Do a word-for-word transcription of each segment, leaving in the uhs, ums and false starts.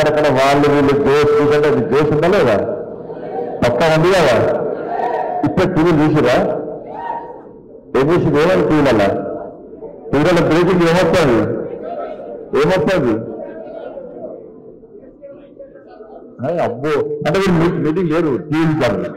అక్కడక్కడ వాళ్ళు వీళ్ళు జోష్ చూసంటే అది జోష్ ఉందా లేదా? పక్కా ఉంది కదా? ఇప్పుడు టీవీలు చూసిరా? ఏం చేసింది? ఏమని టీవీలలో టీవీలలో బ్రేకింగ్ ఏమొస్తుంది? ఏమొస్తుంది? అబ్బో అంటే మీరు మీటింగ్ లేరు టీవీ కాదు.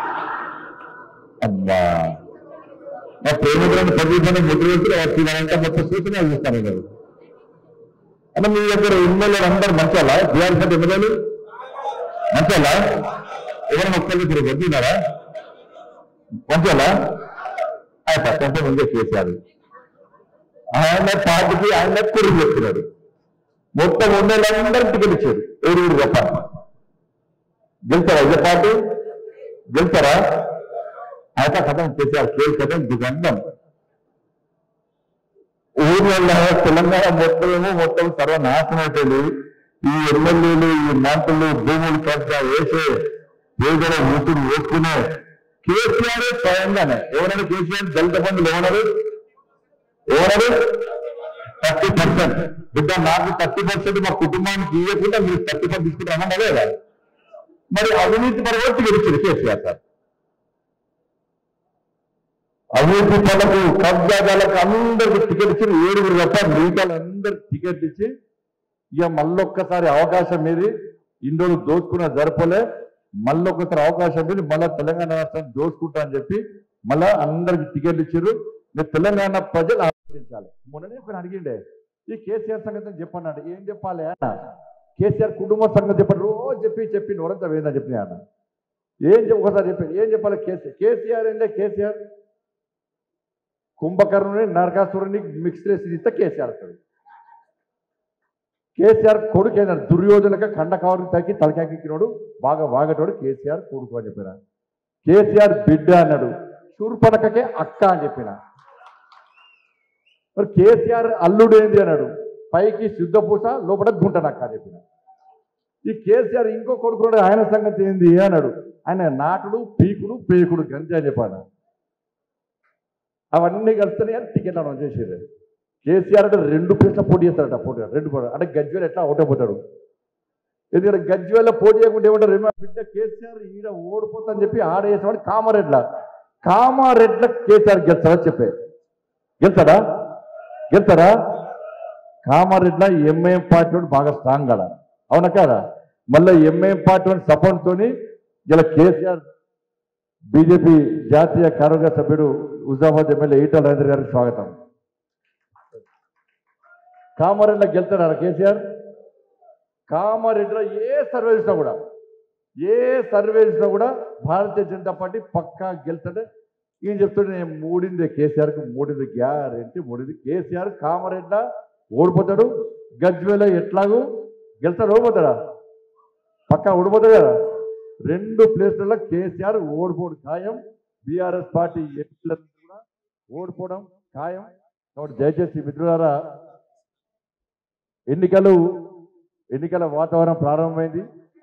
అబ్బా మా ప్రేమికులను ప్రదీపాన్ని ముద్రించాలంటే మొత్తం సూచనలు చూస్తాను గారు. అంటే మీ దగ్గర ఎమ్మెల్యేలు అందరూ మంచాలా? బీఆర్ఎస్ అంటే ఎమ్మెల్యేలు మంచాలా? ఎవరైనా ఒక్కళ్ళు మీరు వద్దున్నారా? మంచాలా? ఆయన కొంచెం ముందే చేశారు. ఆయన పార్టీకి ఆయన కురి చేస్తున్నాడు. మొత్తం ఎమ్మెల్యేలందరూ టికెట్ ఇచ్చారు. ఏడుగురు గొప్ప గెలుస్తారా? ఇదే పార్టీ గెలుస్తారా? అయితే కథం చేశారు. కేసు కథం దిగండం ఊళ్ళో తెలంగాణ మొత్తమేమో మొత్తం సర్వనాశనం అయిపోయింది. ఈ ఎమ్మెల్యేలు ఈ మంత్రులు భూములు కబ్జా వేసే పేదల ఊపిరి వేసుకునే కేసీఆర్ స్వయంగానే ఎవరైనా కేసీఆర్ దళిత బంధువులు ఎవరు ఎవరు థర్టీ పర్సెంట్ బిడ్డ నాకు థర్టీ పర్సెంట్ మా కుటుంబానికి ఇవ్వకుండా మీరు థర్టీ పర్సెంట్ తీసుకుంటారన్నా లేదా? మరి అవినీతి పరవర్తి గెలిచారు కేసీఆర్ సార్. అవినీతి పనులకు కబ్జాదాలకు అందరికి టికెట్ ఇచ్చి ఏడుగురు తప్ప మిగతాలు అందరికి టికెట్ ఇచ్చి ఇక మళ్ళొక్కసారి అవకాశం మీది ఇన్ని రోజులు దోచుకున్న జరపలే మళ్ళొక్కసారి అవకాశం మీద మళ్ళా తెలంగాణ రాష్ట్రాన్ని దోచుకుంటా అని చెప్పి మళ్ళా అందరికి టికెట్ ఇచ్చారు. మీరు తెలంగాణ ప్రజలు ఆలోచించాలి. మొన్ననే నేను అడిగిండే ఈ కేసీఆర్ సంగతి చెప్పండి అంటే ఏం చెప్పాలి అన్న? కేసీఆర్ కుటుంబ సంగతి చెప్పండి రోజు చెప్పి చెప్పి నోరంతా వేదని చెప్పిన అన్న ఏం చెప్పి ఒకసారి చెప్పి ఏం చెప్పాలి? కేసీఆర్ కేసీఆర్ ఏంటే కేసీఆర్ కుంభకర్ణుని నరకాసురుని మిక్స్ చేసి ఇస్తే కేసీఆర్ వస్తాడు. కేసీఆర్ కొడుకు అయినాడు దుర్యోధనక కండకావరికి తగ్గి తలకాకిచ్చినోడు బాగా వాగటోడు కేసీఆర్ కొడుకు అని చెప్పిన. కేసీఆర్ బిడ్డ అన్నాడు శూర్పణఖకే అక్క అని చెప్పిన. మరి కేసీఆర్ అల్లుడు ఏంది అన్నాడు పైకి శుద్ధపూస లోపల గుంటనక్క అని చెప్పిన. ఈ కేసీఆర్ ఇంకో కొడుకు ఆయన సంగతి ఏంది అన్నాడు ఆయన నాటుడు పీకుడు పేకుడు గంజి అని చెప్పాను. అవన్నీ కలిస్తేనే టికెట్ అనౌన్స్ చేసేది. కేసీఆర్ అంటే రెండు ప్లేస్లో పోటీ చేస్తాడట పోటీ రెండు పోటీ అంటే గజ్వేల్ ఎట్లా ఓటైపోతాడు. ఎందుకంటే గజ్వేల్లో పోటీ చేయకుండా ఏమంటారు ఏమో బిడ్డ కేసీఆర్ ఈడ ఓడిపోతా అని చెప్పి ఆడ వేసేవాడు కామారెడ్ల కామారెడ్ల కేసీఆర్ గెలుస్తాడా చెప్పే గెలుస్తాడా గెలుస్తాడా? కామారెడ్ల ఎంఐఎం పార్టీ వాడు బాగా స్ట్రాంగ్ కాదా అవునా కాదా? మళ్ళీ ఎంఐఎం పార్టీ వాడి సపోర్ట్తోని ఇలా కేసీఆర్ బీజేపీ జాతీయ కార్యవర్గ సభ్యుడు హుజాబాద్ ఎమ్మెల్యే ఈటల రాజేందర్ గారికి స్వాగతం. కామారెడ్డిలో గెలుతాడు కేసీఆర్. కామారెడ్డిలో ఏ సర్వే చేసినా కూడా ఏ సర్వే చేసినా కూడా భారతీయ జనతా పార్టీ పక్కా గెలుతాడే. ఈయన చెప్తుంటే నేను మూడింది కేసీఆర్కి మూడింది గ్యారెంటీ మూడింది కేసీఆర్ కామారెడ్డిలో ఓడిపోతాడు. గజ్వేల్ ఎట్లాగూ గెలుతాడు ఓడిపోతాడా? పక్కా ఓడిపోతాడు కదా. రెండు ప్లేస్లలో కేసీఆర్ ఓడిపోవడం ఖాయం. బీఆర్ఎస్ పార్టీ ఎంపీలను కూడా ఓడిపోవడం ఖాయం. కాబట్టి దయచేసి మిత్రులారా ఎన్నికలు ఎన్నికల వాతావరణం ప్రారంభమైంది.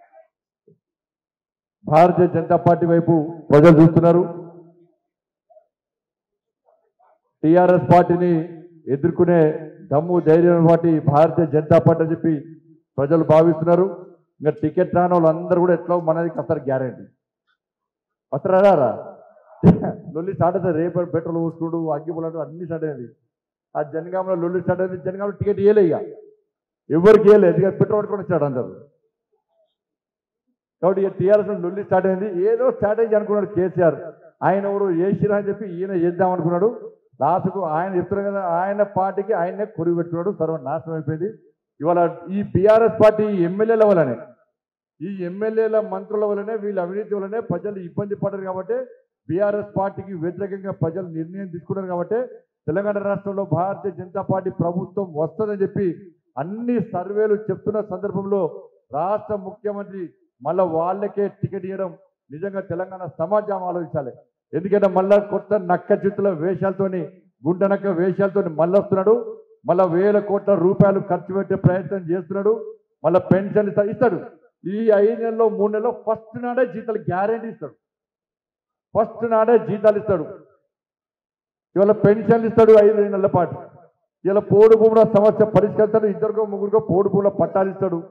భారతీయ జనతా పార్టీ వైపు ప్రజలు చూస్తున్నారు. టీఆర్ఎస్ పార్టీని ఎదుర్కొనే దమ్ము ధైర్యం పార్టీ భారతీయ జనతా పార్టీ అని చెప్పి ప్రజలు భావిస్తున్నారు. ఇంకా టికెట్ రాని వాళ్ళందరూ కూడా ఎట్లా మనది వస్తారు గ్యారంటీ వస్తారా? లొల్లి స్టార్ట్ అవుతుంది. రేపు పెట్రోల్ పోసుకుడు అగ్గిపులాడు అన్ని స్టార్ట్ అయింది. ఆ జనగాంలో లొల్లి స్టార్ట్ అయింది. జనగాంలో టికెట్ ఇవ్వలే ఇక ఎవరికి ఇవ్వలేదు ఎందుకంటే పెట్రోల్ పట్టుకొని వచ్చాడు అందరు. కాబట్టి ఇక టీఆర్ఎస్ లొల్లి స్టార్ట్ అయింది. ఏదో స్ట్రాటజీ అనుకున్నాడు కేసీఆర్. ఆయన ఎవరు వేసిరా అని చెప్పి ఈయన చేద్దాం అనుకున్నాడు. లాస్ట్కు ఆయన చెప్తున్నారు కదా ఆయన పార్టీకి ఆయనే కొరుగు పెట్టుకున్నాడు. సర్వనాశనం అయిపోయింది. ఇవాళ ఈ బీఆర్ఎస్ పార్టీ ఎమ్మెల్యేల వల్లనే ఈ ఎమ్మెల్యేల మంత్రుల వల్లనే వీళ్ళ అవినీతి వల్లనే ప్రజలు ఇబ్బంది పడ్డారు. కాబట్టి బీఆర్ఎస్ పార్టీకి వ్యతిరేకంగా ప్రజలు నిర్ణయం తీసుకున్నారు. కాబట్టి తెలంగాణ రాష్ట్రంలో భారతీయ జనతా పార్టీ ప్రభుత్వం వస్తుందని చెప్పి అన్ని సర్వేలు చెప్తున్న సందర్భంలో రాష్ట్ర ముఖ్యమంత్రి మళ్ళీ వాళ్ళకే టికెట్ ఇవ్వడం నిజంగా తెలంగాణ సమాజం ఆలోచించాలి. ఎందుకంటే మళ్ళా కొత్త నక్క చిత్తుల వేషాలతోని గుంటనక్క వేషాలతోని మళ్ళీ వస్తున్నాడు. మళ్ళా వేల కోట్ల రూపాయలు ఖర్చు పెట్టే ప్రయత్నం చేస్తున్నాడు. మళ్ళీ పెన్షన్ ఇస్తాడు. ఈ ఐదు నెలల్లో మూడు నెలల్లో ఫస్ట్ నాడే జీతాలు గ్యారెంటీ ఇస్తాడు. ఫస్ట్ నాడే జీతాలు ఇస్తాడు. ఇవాళ పెన్షన్లు ఇస్తాడు ఐదు నెలల పాటు. ఇలా పోడు భూముల సమస్య పరిష్కరిస్తాడు. ఇద్దరికో ముగ్గురికో పోడు భూముల పట్టాలు ఇస్తాడు.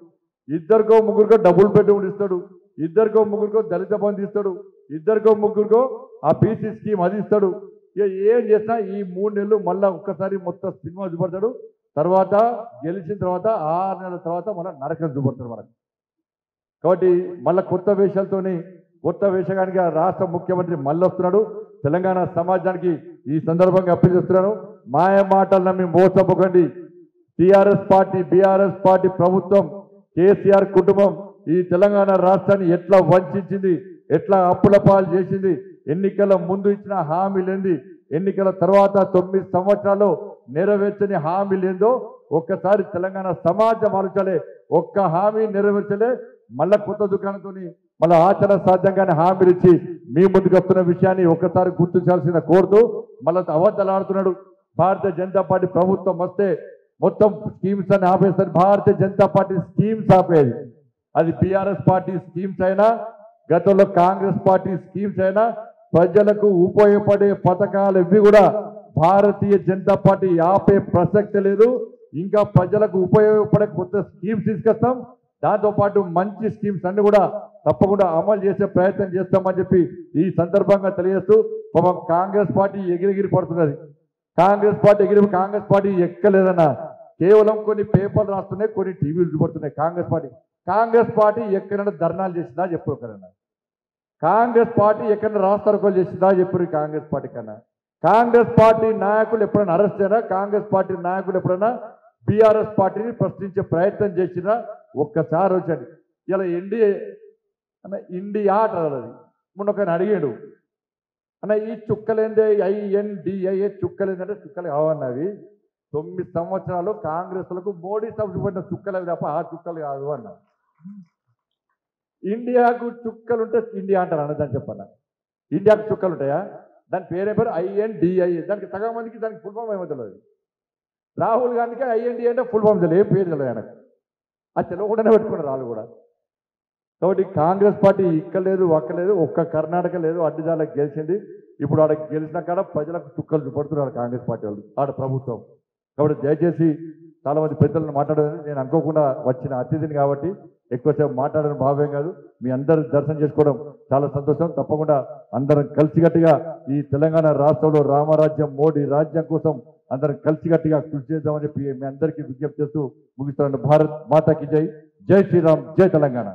ఇద్దరికో ముగ్గురికో డబుల్ బెడ్రూమ్ ఇస్తాడు, ఇద్దరికో ముగ్గురికో దళిత బంధు ఇస్తాడు, ఇద్దరికో ముగ్గురికో ఆ బీసీ స్కీమ్ అది ఇస్తాడు. ఇక ఏం చేసినా ఈ మూడు నెలలు మళ్ళా ఒక్కసారి మొత్తం సినిమా చూపడతాడు. తర్వాత గెలిచిన తర్వాత ఆరు నెలల తర్వాత మళ్ళీ నరకం చూపడతాడు మనకు. కాబట్టి మళ్ళీ కొత్త వేషాలతోని కొత్త వేషగానికి రాష్ట్ర ముఖ్యమంత్రి మళ్ళీ వస్తున్నాడు. తెలంగాణ సమాజానికి ఈ సందర్భంగా అప్పీల్ చేస్తున్నాను, మాయ మాటలు నమ్మి మోసపోకండి. టీఆర్ఎస్ పార్టీ, బీఆర్ఎస్ పార్టీ ప్రభుత్వం, కేసీఆర్ కుటుంబం ఈ తెలంగాణ రాష్ట్రాన్ని ఎట్లా వంచింది, ఎట్లా అప్పుల పాలు చేసింది, ఎన్నికల ముందు ఇచ్చిన హామీలేంది, ఎన్నికల తర్వాత తొమ్మిది సంవత్సరాలు నెరవేర్చని హామీలేందో ఒక్కసారి తెలంగాణ సమాజం ఆలోచలే. ఒక్క హామీ నెరవేర్చలే, మళ్ళా కొత్త దుకాణంతో మళ్ళీ ఆచరణ సాధ్యంగానే హామీలు ఇచ్చి మీ ముందుకు వస్తున్న విషయాన్ని ఒక్కసారి గుర్తించాల్సిన కోరుతూ మళ్ళీ అబద్ధాలు ఆడుతున్నాడు. భారతీయ జనతా పార్టీ ప్రభుత్వం వస్తే మొత్తం స్కీమ్స్ అని ఆపేస్తారు. భారతీయ జనతా పార్టీ స్కీమ్స్ ఆపేది. అది బీఆర్ఎస్ పార్టీ స్కీమ్స్ అయినా, గతంలో కాంగ్రెస్ పార్టీ స్కీమ్స్ అయినా, ప్రజలకు ఉపయోగపడే పథకాలు ఇవి కూడా భారతీయ జనతా పార్టీ ఆపే ప్రసక్తి లేదు. ఇంకా ప్రజలకు ఉపయోగపడే కొత్త స్కీమ్స్ తీసుకొస్తాం. దాంతోపాటు మంచి స్కీమ్స్ అన్ని కూడా తప్పకుండా అమలు చేసే ప్రయత్నం చేస్తామని చెప్పి ఈ సందర్భంగా తెలియజేస్తూ, పాపం కాంగ్రెస్ పార్టీ ఎగిరెగిరి పడుతున్నది. కాంగ్రెస్ పార్టీ ఎగిరి కాంగ్రెస్ పార్టీ ఎక్కలేదన్నా, కేవలం కొన్ని పేపర్లు రాస్తున్నాయి, కొన్ని టీవీలు చూపడుతున్నాయి. కాంగ్రెస్ పార్టీ కాంగ్రెస్ పార్టీ ఎక్కడైనా ధర్నాలు చేసిందా చెప్పు కన్నా, కాంగ్రెస్ పార్టీ ఎక్కడైనా రాస్తారోకోలు చేసిందా చెప్పు కాంగ్రెస్ పార్టీ కన్నా. కాంగ్రెస్ పార్టీ నాయకులు ఎప్పుడైనా అరెస్ట్ అయినా, కాంగ్రెస్ పార్టీ నాయకులు ఎప్పుడైనా బీఆర్ఎస్ పార్టీని ప్రశ్నించే ప్రయత్నం చేసినా ఒక్కసారి వచ్చండి. ఇలా ఎన్డీఏ అన్న ఇండియా అంటారు, అది మొన్న ఒక అడిగాడు అన్న, ఈ చుక్కలేందే ఐఎన్డిఐఏ చుక్కలేందంటే చుక్కలు కావన్నవి తొమ్మిది సంవత్సరాలు కాంగ్రెస్లకు మోడీ సభ్యుపడిన చుక్కలు తప్ప ఆ చుక్కలు కాదు అన్న. ఇండియాకు చుక్కలుంటే ఇండియా అంటారు అన్న, దాన్ని చెప్పన్న. ఇండియాకు చుక్కలు ఉంటాయా? దాని పేరే పేరు ఐఎన్డిఐ. దానికి సగం మందికి దానికి ఫుల్ ఫామ్ ఏమో తెలియదు. రాహుల్ గాంధీకి ఐఎన్డిఐ అంటే ఫుల్ ఫామ్ తెలియదు, ఏ పేరు తెలియదు ఆయనకు. అది తెలియకుండానే పెట్టుకున్నారు వాళ్ళు కూడా. కాబట్టి కాంగ్రెస్ పార్టీ ఇక్కలేదు, ఒక్కలేదు, ఒక్క కర్ణాటక లేదు, అడ్డుదాలకు గెలిచింది. ఇప్పుడు ఆడ గెలిచిన కాడ ప్రజలకు చుక్కలు చూపడుతున్నారు కాంగ్రెస్ పార్టీ వాళ్ళు, ఆడ ప్రభుత్వం. కాబట్టి దయచేసి చాలా మంది పెద్దలను మాట్లాడేది నేను అనుకోకుండా వచ్చిన అతిథిని కాబట్టి ఎక్కువసేపు మాట్లాడడం భావ్యం కాదు. మీ అందరు దర్శనం చేసుకోవడం చాలా సంతోషం. తప్పకుండా అందరం కలిసికట్టుగా ఈ తెలంగాణ రాష్ట్రంలో రామరాజ్యం, మోడీ రాజ్యం కోసం అందరం కలిసికట్టుగా కృషి చేద్దామని చెప్పి మీ అందరికీ విజ్ఞప్తి చేస్తూ ముగిస్తున్నాను. భారత్ మాతాకి జై, జై శ్రీరామ్, జై తెలంగాణ.